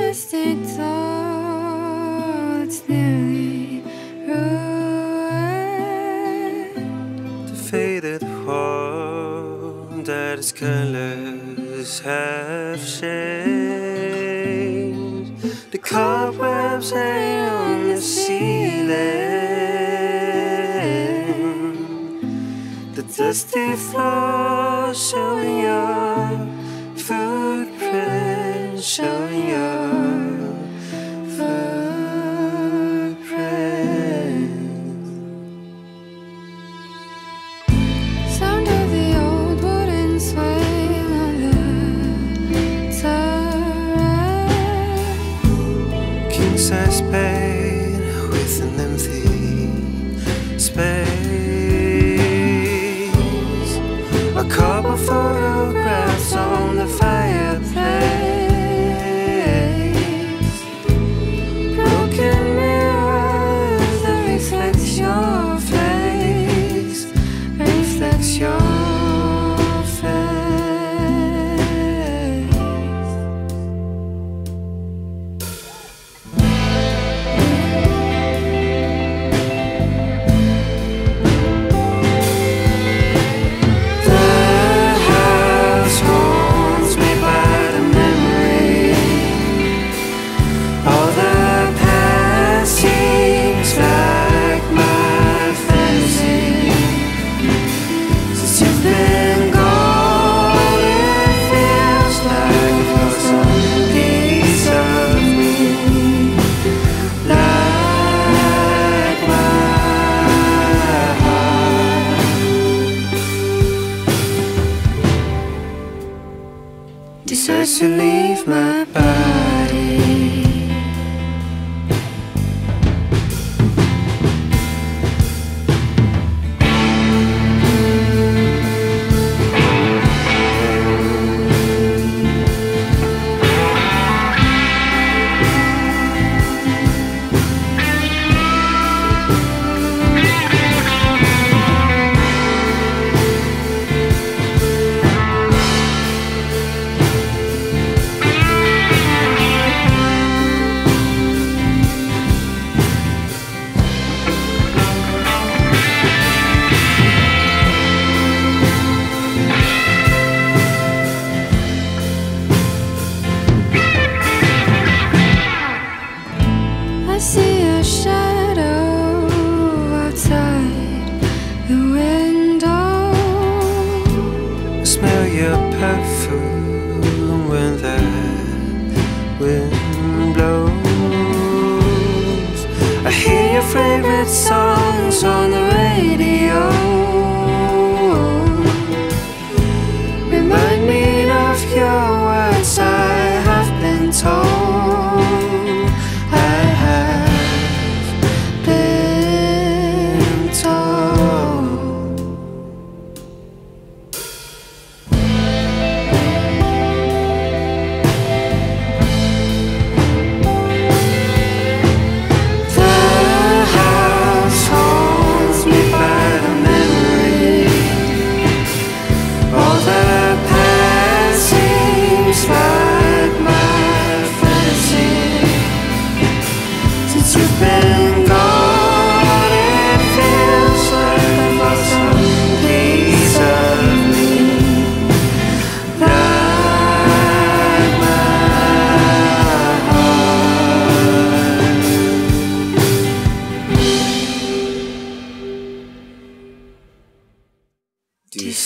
twisted thoughts nearly ruined. The faded wall that its colors have changed. The cobwebs hang on the ceiling. The dusty floor showing your footprints, showing your footprints. Sound of the old wooden swing on the terrace. King-size bed with an empty space. A couple photographs on the fireplace. Broken mirrors that reflect your face, reflects your decides to leave my body. I see a shadow outside the window. Smell your perfume when the wind blows. I hear your favorite songs on the radio. Remind me of your words I have been told.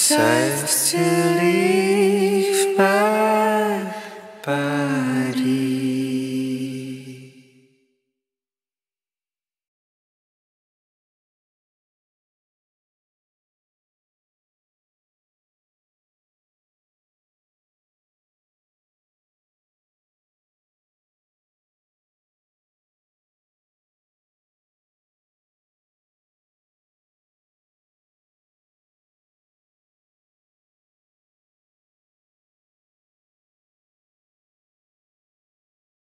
Decides to leave my body.